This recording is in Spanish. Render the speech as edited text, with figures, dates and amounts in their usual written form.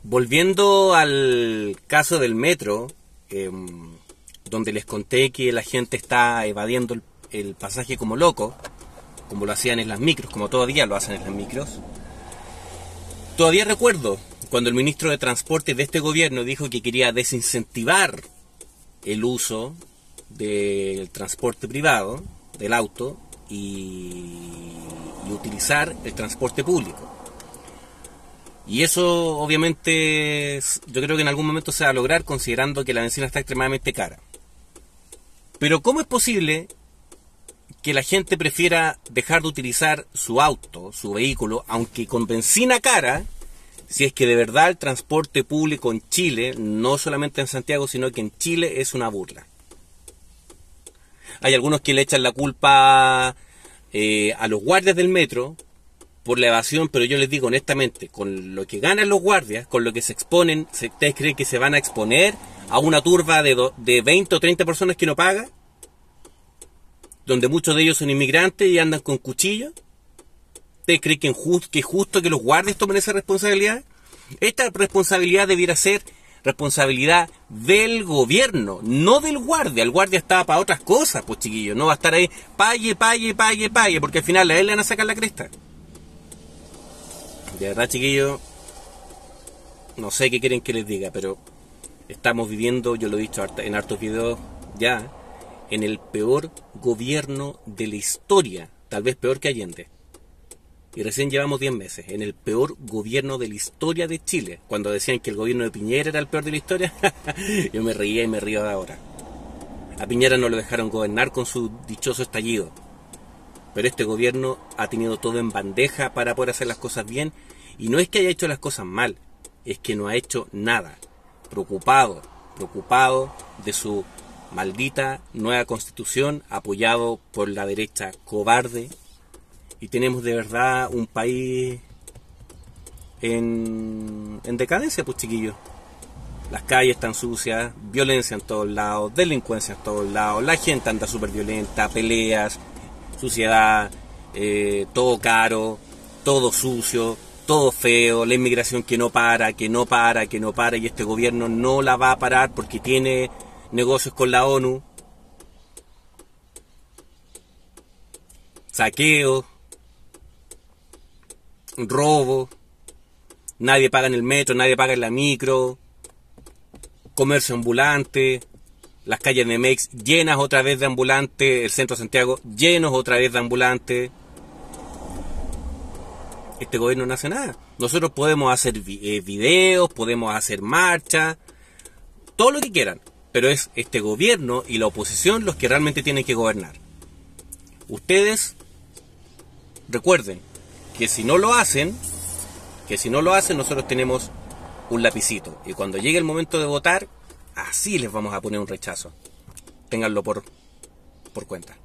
Volviendo al caso del metro, donde les conté que la gente está evadiendo el pasaje como loco, como lo hacían en las micros, como todavía lo hacen en las micros. Todavía recuerdo cuando el ministro de Transporte de este gobierno dijo que quería desincentivar el uso del transporte privado, del auto, y utilizar el transporte público. Y eso obviamente yo creo que en algún momento se va a lograr, considerando que la benzina está extremadamente cara. Pero ¿cómo es posible que la gente prefiera dejar de utilizar su auto, su vehículo, aunque con benzina cara, si es que de verdad el transporte público en Chile, no solamente en Santiago, sino que en Chile es una burla? Hay algunos que le echan la culpa a los guardias del metro por la evasión, pero yo les digo honestamente, con lo que ganan los guardias, con lo que se exponen, ¿ustedes creen que se van a exponer a una turba de 20 o 30 personas que no pagan? Donde muchos de ellos son inmigrantes y andan con cuchillos. ¿Ustedes creen que es justo que los guardias tomen esa responsabilidad? Esta responsabilidad debiera ser responsabilidad del gobierno, no del guardia. El guardia está para otras cosas, pues chiquillos. No va a estar ahí, pague, porque al final a él le van a sacar la cresta. De verdad, chiquillos, no sé qué quieren que les diga, pero estamos viviendo, yo lo he dicho en hartos videos ya, en el peor gobierno de la historia, tal vez peor que Allende. Y recién llevamos 10 meses, en el peor gobierno de la historia de Chile. Cuando decían que el gobierno de Piñera era el peor de la historia, yo me reía y me río de ahora. A Piñera no lo dejaron gobernar con su dichoso estallido. Pero este gobierno ha tenido todo en bandeja para poder hacer las cosas bien. Y no es que haya hecho las cosas mal, es que no ha hecho nada. Preocupado de su maldita nueva constitución, apoyado por la derecha cobarde. Y tenemos de verdad un país en decadencia, pues chiquillos. Las calles están sucias, violencia en todos lados, delincuencia en todos lados, la gente anda súper violenta, peleas, suciedad, todo caro, todo sucio, todo feo, la inmigración que no para, y este gobierno no la va a parar porque tiene negocios con la ONU, saqueo, robo, nadie paga en el metro, nadie paga en la micro, comercio ambulante, las calles de Mex llenas otra vez de ambulantes, el centro de Santiago llenos otra vez de ambulantes. Este gobierno no hace nada. Nosotros podemos hacer videos, podemos hacer marchas, todo lo que quieran, pero es este gobierno y la oposición los que realmente tienen que gobernar. Ustedes recuerden que si no lo hacen, nosotros tenemos un lapicito. Y cuando llegue el momento de votar, así les vamos a poner un rechazo. Ténganlo por cuenta.